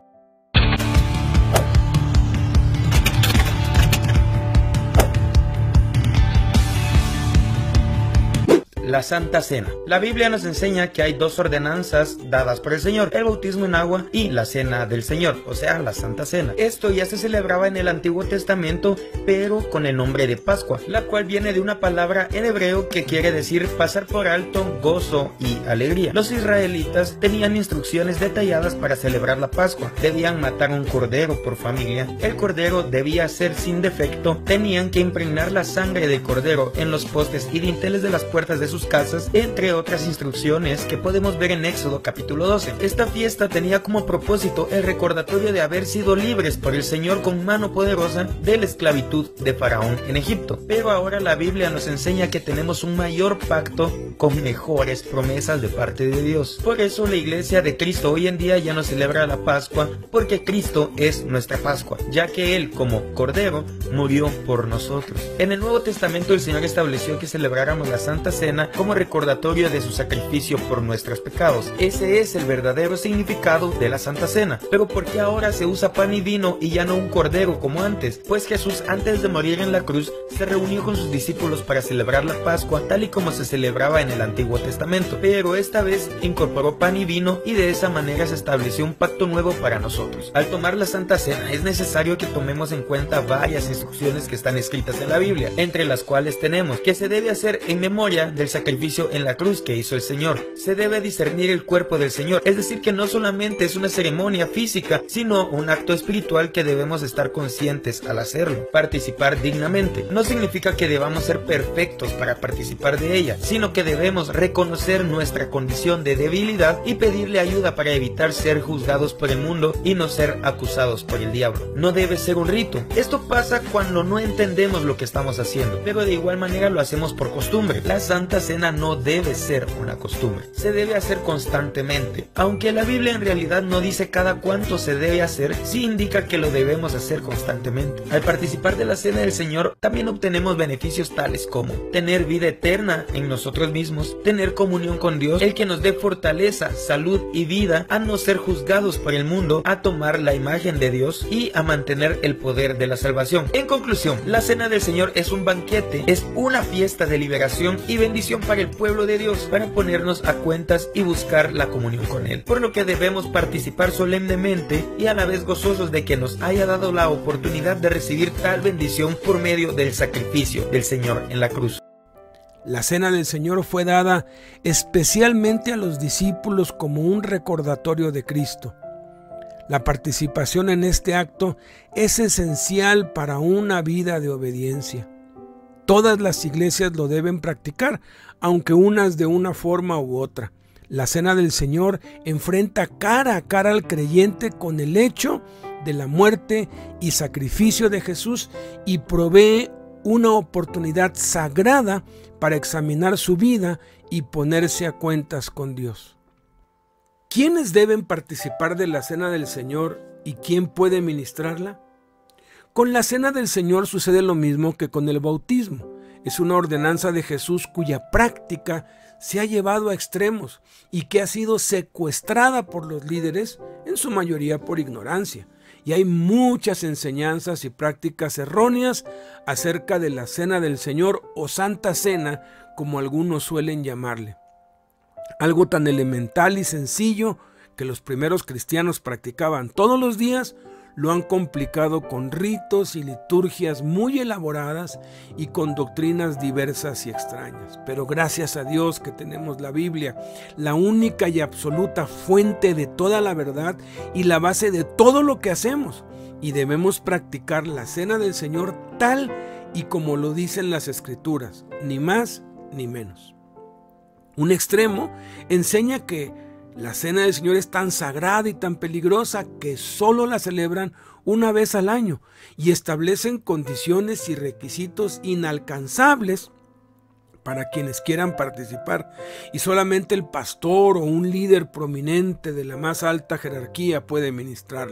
La Santa Cena. La Biblia nos enseña que hay dos ordenanzas dadas por el Señor: el bautismo en agua y la Cena del Señor, o sea, la Santa Cena. Esto ya se celebraba en el Antiguo Testamento, pero con el nombre de Pascua, la cual viene de una palabra en hebreo que quiere decir pasar por alto, gozo y alegría. Los israelitas tenían instrucciones detalladas para celebrar la Pascua. Debían matar un cordero por familia. El cordero debía ser sin defecto. Tenían que impregnar la sangre del cordero en los postes y dinteles de las puertas de sus casas, entre otras instrucciones que podemos ver en Éxodo capítulo doce. Esta fiesta tenía como propósito el recordatorio de haber sido libres por el Señor con mano poderosa de la esclavitud de Faraón en Egipto. Pero ahora la Biblia nos enseña que tenemos un mayor pacto con mejores promesas de parte de Dios. Por eso la Iglesia de Cristo hoy en día ya no celebra la Pascua, porque Cristo es nuestra Pascua, ya que Él como Cordero murió por nosotros. En el Nuevo Testamento el Señor estableció que celebráramos la Santa Cena como recordatorio de su sacrificio por nuestros pecados. Ese es el verdadero significado de la Santa Cena. Pero ¿por qué ahora se usa pan y vino y ya no un cordero como antes? Pues Jesús, antes de morir en la cruz, se reunió con sus discípulos para celebrar la Pascua tal y como se celebraba en el Antiguo Testamento, pero esta vez incorporó pan y vino, y de esa manera se estableció un pacto nuevo para nosotros. Al tomar la Santa Cena es necesario que tomemos en cuenta varias instrucciones que están escritas en la Biblia, entre las cuales tenemos que se debe hacer en memoria del sacrificio en la cruz que hizo el Señor. Se debe discernir el cuerpo del Señor, es decir, que no solamente es una ceremonia física, sino un acto espiritual que debemos estar conscientes al hacerlo. Participar dignamente no significa que debamos ser perfectos para participar de ella, sino que debemos reconocer nuestra condición de debilidad y pedirle ayuda para evitar ser juzgados por el mundo y no ser acusados por el diablo. No debe ser un rito. Esto pasa cuando no entendemos lo que estamos haciendo, pero de igual manera lo hacemos por costumbre. La Santa Cena no debe ser una costumbre, se debe hacer constantemente. Aunque la Biblia en realidad no dice cada cuánto se debe hacer, sí indica que lo debemos hacer constantemente. Al participar de la Cena del Señor también obtenemos beneficios tales como tener vida eterna en nosotros mismos, tener comunión con Dios, el que nos dé fortaleza, salud y vida, a no ser juzgados por el mundo, a tomar la imagen de Dios y a mantener el poder de la salvación. En conclusión, la Cena del Señor es un banquete, es una fiesta de liberación y bendición para el pueblo de Dios, para ponernos a cuentas y buscar la comunión con Él, por lo que debemos participar solemnemente y a la vez gozosos de que nos haya dado la oportunidad de recibir tal bendición por medio del sacrificio del Señor en la cruz. La Cena del Señor fue dada especialmente a los discípulos como un recordatorio de Cristo. La participación en este acto es esencial para una vida de obediencia. Todas las iglesias lo deben practicar, aunque unas de una forma u otra. La Cena del Señor enfrenta cara a cara al creyente con el hecho de la muerte y sacrificio de Jesús y provee una oportunidad sagrada para examinar su vida y ponerse a cuentas con Dios. ¿Quiénes deben participar de la Cena del Señor y quién puede ministrarla? Con la Cena del Señor sucede lo mismo que con el bautismo, Es una ordenanza de Jesús cuya práctica se ha llevado a extremos y que ha sido secuestrada por los líderes, en su mayoría por ignorancia. Y hay muchas enseñanzas y prácticas erróneas acerca de la Cena del Señor o Santa Cena, como algunos suelen llamarle. Algo tan elemental y sencillo que los primeros cristianos practicaban todos los días, lo han complicado con ritos y liturgias muy elaboradas y con doctrinas diversas y extrañas. Pero gracias a Dios que tenemos la Biblia, la única y absoluta fuente de toda la verdad y la base de todo lo que hacemos. Y debemos practicar la Cena del Señor tal y como lo dicen las Escrituras, ni más ni menos. Un extremo enseña que la Cena del Señor es tan sagrada y tan peligrosa que solo la celebran una vez al año y establecen condiciones y requisitos inalcanzables para quienes quieran participar, y solamente el pastor o un líder prominente de la más alta jerarquía puede ministrarla.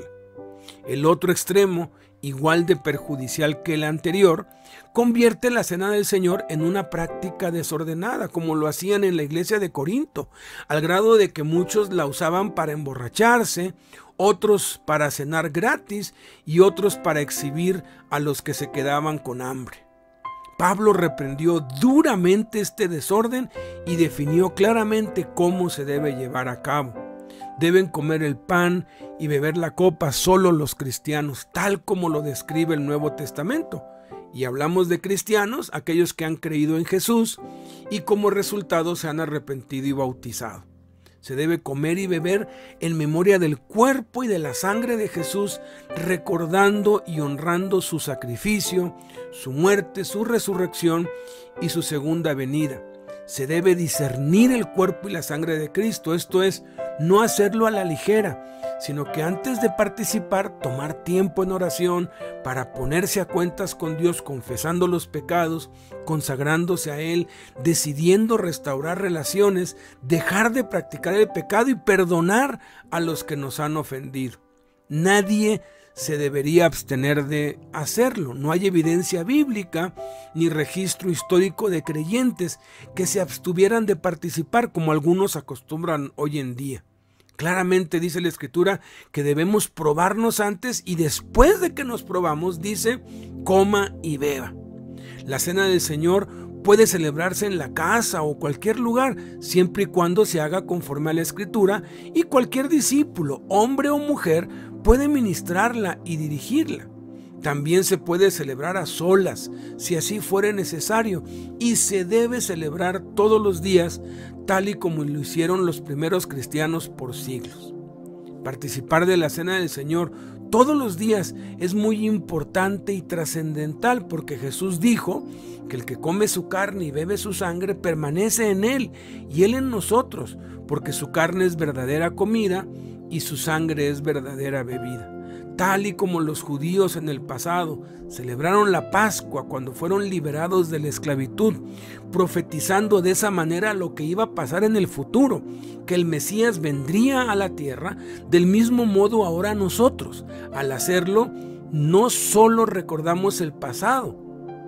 El otro extremo, igual de perjudicial que el anterior, convierte la Cena del Señor en una práctica desordenada, como lo hacían en la iglesia de Corinto, al grado de que muchos la usaban para emborracharse, otros para cenar gratis y otros para exhibir a los que se quedaban con hambre. Pablo reprendió duramente este desorden y definió claramente cómo se debe llevar a cabo. Deben comer el pan y beber la copa solo los cristianos, tal como lo describe el Nuevo Testamento. Y hablamos de cristianos, aquellos que han creído en Jesús y como resultado se han arrepentido y bautizado. Se debe comer y beber en memoria del cuerpo y de la sangre de Jesús, recordando y honrando su sacrificio, su muerte, su resurrección y su segunda venida. Se debe discernir el cuerpo y la sangre de Cristo, esto es, no hacerlo a la ligera, sino que antes de participar, tomar tiempo en oración para ponerse a cuentas con Dios, confesando los pecados, consagrándose a Él, decidiendo restaurar relaciones, dejar de practicar el pecado y perdonar a los que nos han ofendido. Nadie se debería abstener de hacerlo. No hay evidencia bíblica ni registro histórico de creyentes que se abstuvieran de participar como algunos acostumbran hoy en día. Claramente dice la Escritura que debemos probarnos antes y después de que nos probamos, dice, coma y beba. La Cena del Señor puede celebrarse en la casa o cualquier lugar, siempre y cuando se haga conforme a la Escritura, y cualquier discípulo, hombre o mujer, puede ministrarla y dirigirla. También se puede celebrar a solas, si así fuere necesario, y se debe celebrar todos los días, tal y como lo hicieron los primeros cristianos por siglos. Participar de la Cena del Señor todos los días es muy importante y trascendental, porque Jesús dijo que el que come su carne y bebe su sangre permanece en Él y Él en nosotros, porque su carne es verdadera comida y su sangre es verdadera bebida. Tal y como los judíos en el pasado celebraron la Pascua cuando fueron liberados de la esclavitud, profetizando de esa manera lo que iba a pasar en el futuro, que el Mesías vendría a la tierra, del mismo modo ahora nosotros, al hacerlo, no solo recordamos el pasado,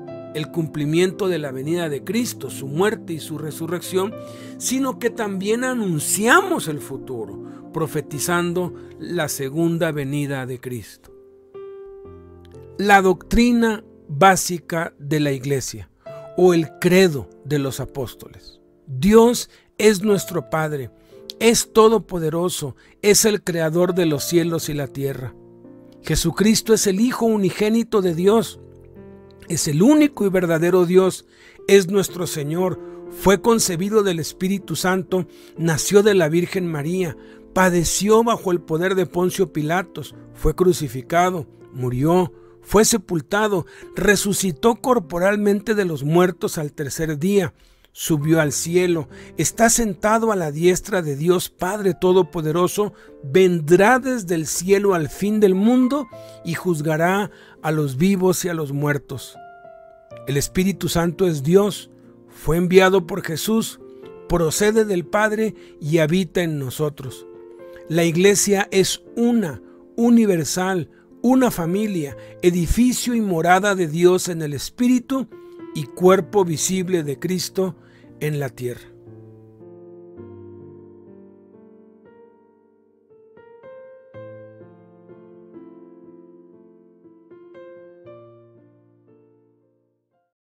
el cumplimiento de la venida de Cristo, su muerte y su resurrección, sino que también anunciamos el futuro, profetizando la segunda venida de Cristo. La doctrina básica de la Iglesia o el credo de los apóstoles. Dios es nuestro Padre, es todopoderoso, es el creador de los cielos y la tierra. Jesucristo es el Hijo unigénito de Dios, es el único y verdadero Dios, es nuestro Señor, fue concebido del Espíritu Santo, nació de la Virgen María, padeció bajo el poder de Poncio Pilatos, fue crucificado, murió, fue sepultado, resucitó corporalmente de los muertos al tercer día, subió al cielo, está sentado a la diestra de Dios Padre Todopoderoso, vendrá desde el cielo al fin del mundo y juzgará a los vivos y a los muertos. El Espíritu Santo es Dios, fue enviado por Jesús, procede del Padre y habita en nosotros. La Iglesia es una, universal, una familia, edificio y morada de Dios en el Espíritu, y cuerpo visible de Cristo en la tierra.